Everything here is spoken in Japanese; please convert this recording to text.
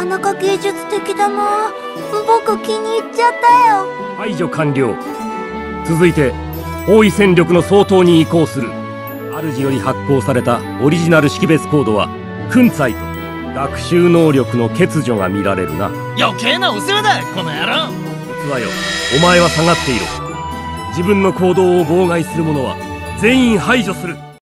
かなか芸術的だな。僕気に入っちゃったよ。 排除完了。続いて包囲戦力の相当に移行する。主より発行されたオリジナル識別コードは粉砕と学習能力の欠如が見られるな。 余計なお世話だこの野郎。 器よ、お前は下がっていろ。自分の行動を妨害する者は全員排除する。